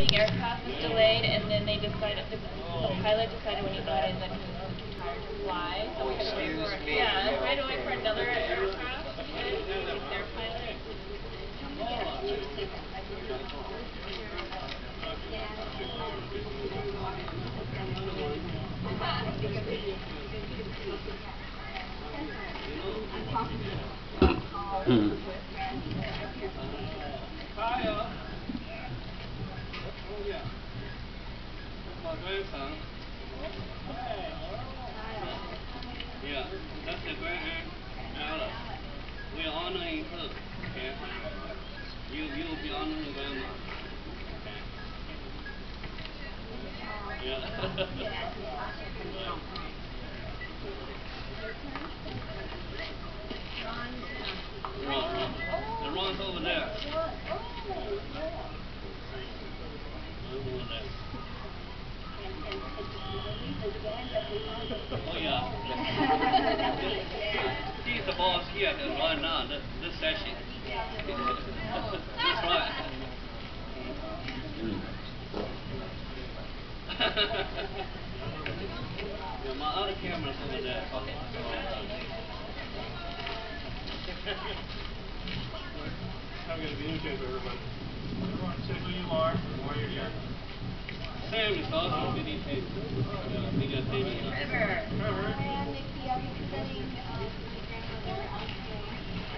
incoming aircraft was delayed, and then they decided, the pilot decided when he got in that he was too tired to fly, so we had to wait for, yeah, we had to wait for another aircraft to get in, their pilot. My grandson. Yeah, that's the grand Alice. We are honoring her. Okay. You'll be honoring grandma. Okay. Yeah. Ron. The Ron's over there. Over there. Oh yeah. He's the boss here right now, this session. That's right. Yeah, my other camera's over there. I'm going to videotape everybody. Everyone say who you are and why you're here. Sam is also videotaping. Trevor. Trevor. Hi, I'm Nikki. I'll be presenting my grandmother, Alice Jane.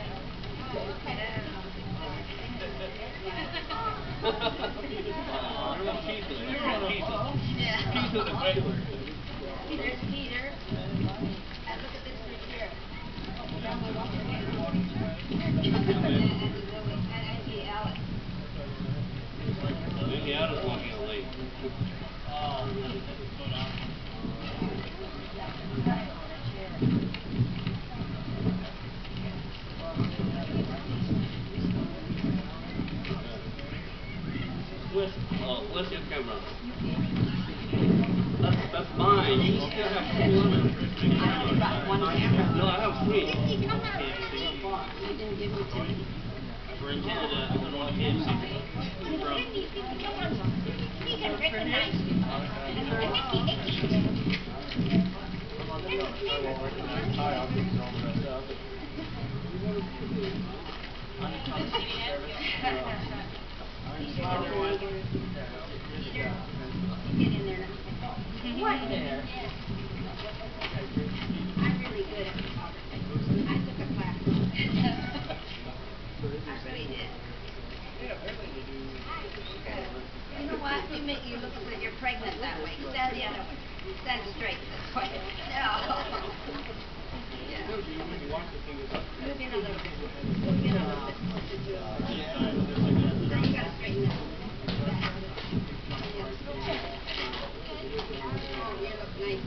Peter's a great one. There's Peter. And look at this right here. Grandma walked her hand. And Auntie Alice. Maybe Alice walking late. Where's your camera? That's mine. You still have two on it. One camera. No, I have three. Nikki, come on. You didn't give me two. We're into the KFC. Nikki, come on. He can recognize you. Nikki. Hi, I'll be all dressed up. What? I'm really good at photography. I took a class. I really did. You know what? You look like you're pregnant that way. Stand the other way. Stand straight this way. No. Yeah. Move in a little bit. Move in a little bit. Now you gotta straighten up. You look nice.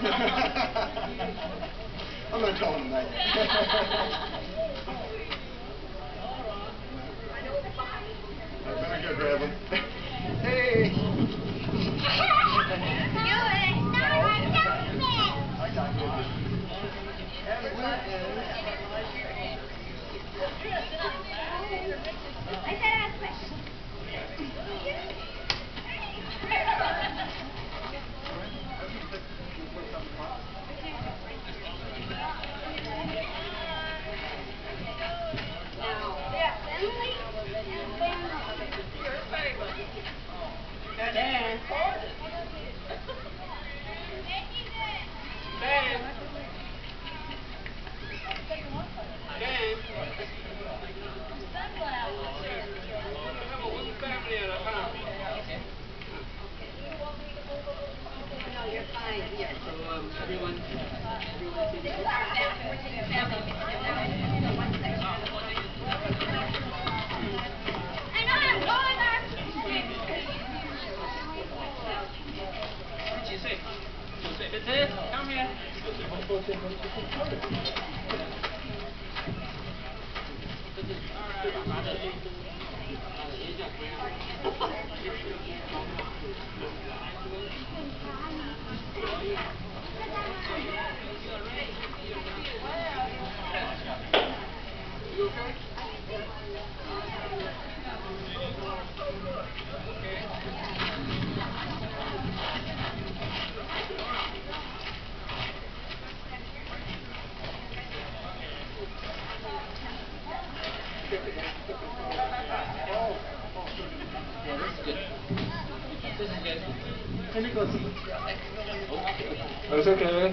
I'm going to tell him that. I better go grab him. Hey! I got you. I said I was quick. No, you're fine here. So everyone. Come here. That's okay.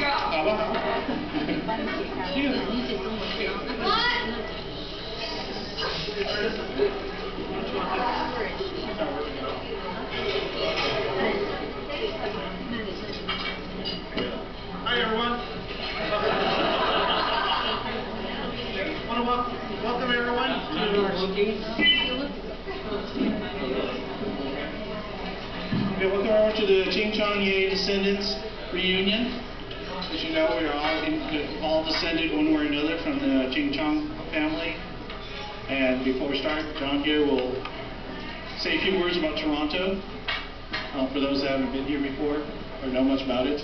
好吧。 Hi, everyone. Welcome everyone to our welcome everyone to the Ching Chong Ye Descendants reunion. As you know, we are all descended one way or another from the Ching Chong family. And before we start, John here will say a few words about Toronto for those that haven't been here before or know much about it.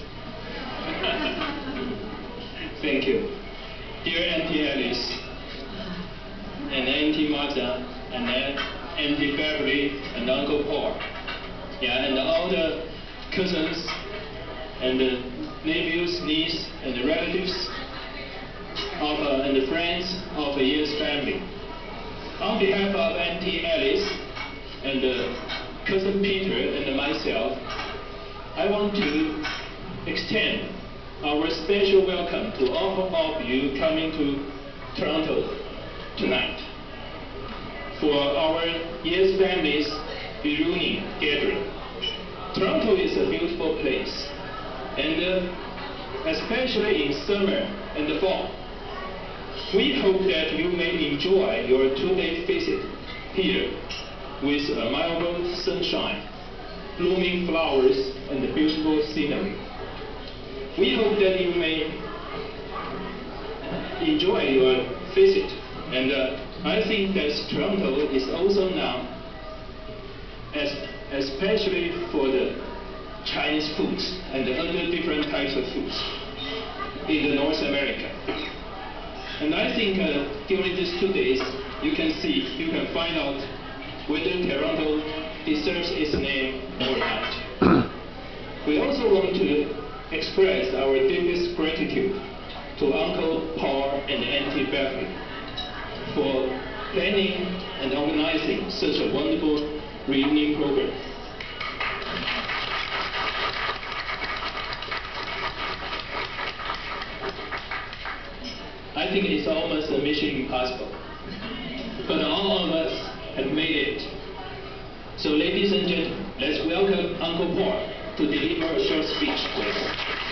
Thank you. Dear Auntie Alice, and Auntie Martha, and Auntie Beverly, and Uncle Paul, and all the cousins, and the nephews, nieces, and the relatives, and the friends of Ye's family. On behalf of Auntie Alice, and Cousin Peter, and myself, I want to extend our special welcome to all of you coming to Toronto tonight for our Ye's family's reunion gathering. Toronto is a beautiful place, and especially in summer and the fall. We hope that you may enjoy your 2-day visit here with a mild sunshine, blooming flowers, and beautiful scenery. We hope that you may enjoy your visit, and I think that Toronto is also known especially for the Chinese foods and the other different types of foods in the North America. And I think during these 2 days, you can find out whether Toronto deserves its name or not. We also want to express our deepest gratitude to Uncle Paul and Auntie Beverly for planning and organizing such a wonderful reunion program. I think it's almost a mission impossible, but all of us have made it. So ladies and gentlemen, let's welcome Uncle Paul to deliver a short speech, please.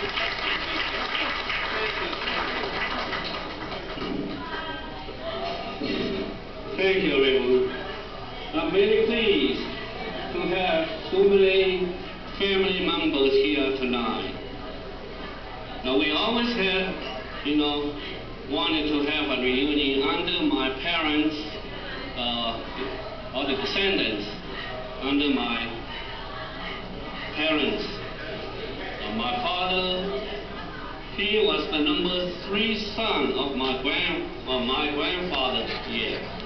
Thank you, Raymond. I'm very pleased to have so many family members here tonight. Now, we always had, wanted to have a reunion under my parents, or the descendants, under my parents. My father, he was the number 3 son of my grandfather here.